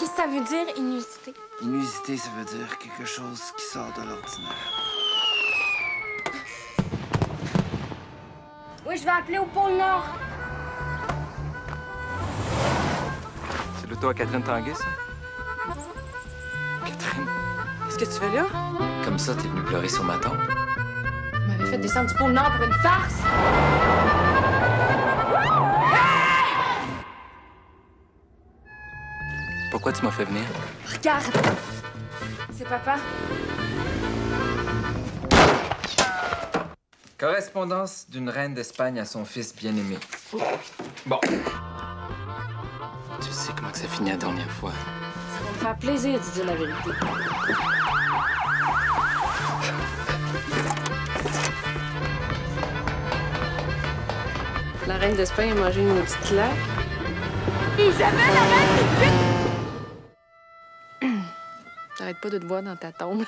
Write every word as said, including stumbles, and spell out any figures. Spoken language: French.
Qu'est-ce que ça veut dire, inusité? Inusité, ça veut dire quelque chose qui sort de l'ordinaire. Oui, je vais appeler au pôle Nord. C'est l'auto à Catherine Tanguay, ça? Catherine? Qu'est-ce que tu fais là? Comme ça, t'es venu pleurer sur ma tombe? Vous m'avez fait descendre du pôle Nord pour une farce. Pourquoi tu m'as fait venir? Regarde. C'est papa. Correspondance d'une reine d'Espagne à son fils bien-aimé. Bon. Tu sais comment que ça finit la dernière fois. Ça va me faire plaisir de dire la vérité. La reine d'Espagne a mangé une petite claque. Isabelle, arrête! T'arrêtes pas de te voir dans ta tombe.